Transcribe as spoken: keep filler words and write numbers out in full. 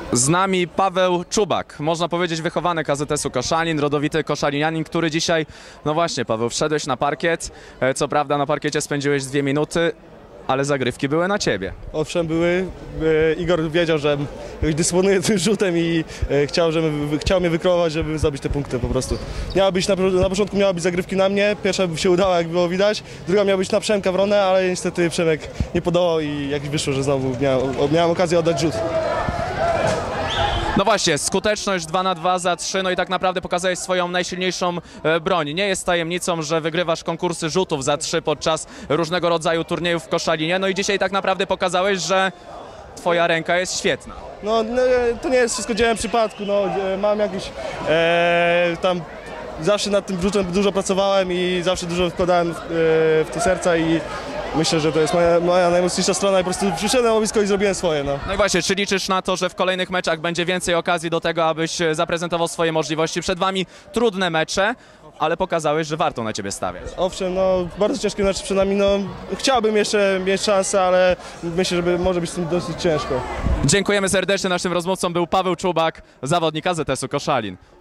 Z nami Paweł Czubak, można powiedzieć wychowany K Z S-u Koszalin, rodowity koszalinianin, który dzisiaj, no właśnie Paweł, wszedłeś na parkiet, co prawda na parkiecie spędziłeś dwie minuty, ale zagrywki były na ciebie. Owszem, były. Igor wiedział, że dysponuję tym rzutem i chciał, żeby, chciał mnie wykreować, żeby zdobyć te punkty po prostu. Miała być na, na początku miała być zagrywki na mnie, pierwsza by się udała, jak było widać, druga miała być na Przemka Wronę, ale niestety Przemek nie podołał i jak wyszło, że znowu miałem, miałem okazję oddać rzut. No właśnie, skuteczność dwa na dwa za trzy, no i tak naprawdę pokazałeś swoją najsilniejszą e, broń. Nie jest tajemnicą, że wygrywasz konkursy rzutów za trzy podczas różnego rodzaju turniejów w Koszalinie, no i dzisiaj tak naprawdę pokazałeś, że twoja ręka jest świetna. No, no to nie jest wszystko dziełem przypadku, no, mam jakiś e, tam, zawsze nad tym rzutem dużo pracowałem i zawsze dużo wkładałem w, e, w to serca i myślę, że to jest moja, moja najmocniejsza strona i po prostu przyszedłem na blisko i zrobiłem swoje. No. No i właśnie, czy liczysz na to, że w kolejnych meczach będzie więcej okazji do tego, abyś zaprezentował swoje możliwości? Przed wami trudne mecze, ale pokazałeś, że warto na ciebie stawiać. Owszem, no bardzo ciężkie mecze przed nami, no chciałbym jeszcze mieć szansę, ale myślę, że może być z tym dosyć ciężko. Dziękujemy serdecznie, naszym rozmówcą był Paweł Czubak, zawodnik K Z S-u Koszalin.